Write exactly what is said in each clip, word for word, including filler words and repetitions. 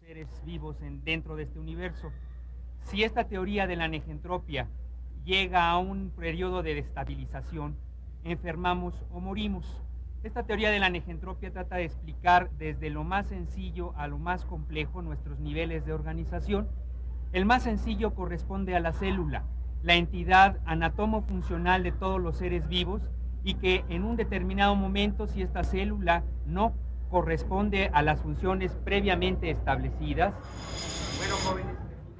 seres vivos en, dentro de este universo. Si esta teoría de la negentropia llega a un periodo de destabilización, enfermamos o morimos. Esta teoría de la negentropia trata de explicar desde lo más sencillo a lo más complejo nuestros niveles de organización. El más sencillo corresponde a la célula, la entidad anatomo-funcional de todos los seres vivos, y que en un determinado momento, si esta célula no corresponde a las funciones previamente establecidas. Bueno, jóvenes.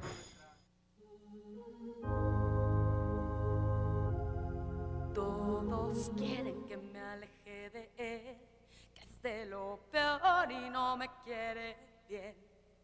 Todos quieren que me aleje de él, que es de lo peor y no me quiere bien.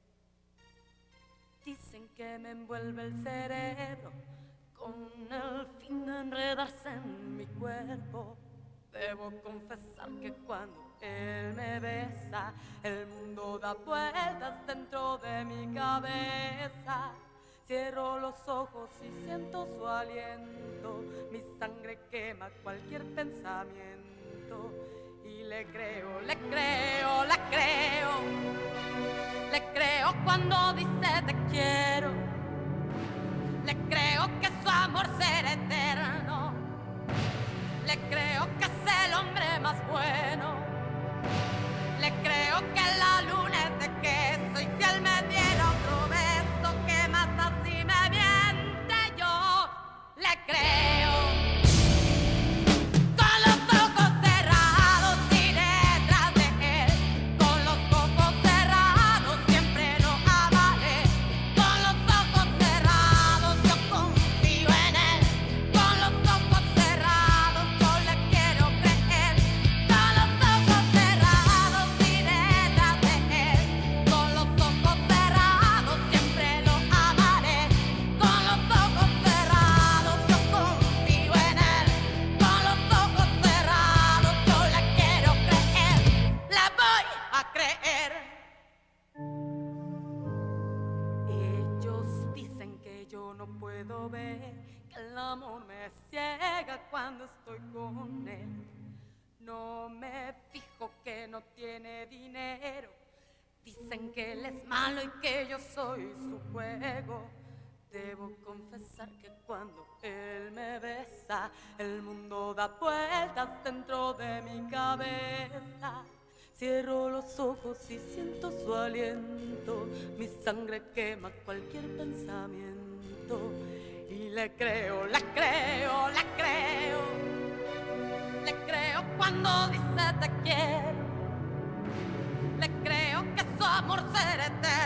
Dicen que me envuelve el cerebro con el fin de enredarse en mi cuerpo. Debo confesar que cuando él me besa, el mundo da vueltas dentro de mi cabeza. Cierro los ojos y siento su aliento, mi sangre quema cualquier pensamiento. Y le creo, le creo, le creo, le creo cuando dice te quiero. Le creo que su amor será eterno, le creo que es el hombre más bueno. Le creo que la luna es de queso, y si él me diera otro beso, que más así me miente, yo le creo. Con los ojos cerrados iré tras de él, con los ojos cerrados siempre lo amaré. Con los ojos cerrados yo confío en él, con los ojos cerrados yo le quiero creer. Con los ojos cerrados iré tras de él, con los ojos cerrados siempre lo amaré. Con los ojos cerrados yo confío en él, con los ojos cerrados yo le quiero creer, le voy a creer. Ellos dicen que yo no puedo ver, que el amor me ciega cuando estoy con él. No me fijo que no tiene dinero, dicen que él es malo y que yo soy su juego. Debo confesar que cuando él me besa, el mundo da vueltas dentro de mi cabeza. Cierro los ojos y siento su aliento, mi sangre quema cualquier pensamiento. Y le creo, le creo, le creo, le creo cuando dice te quiero. Le creo que su amor será eterno,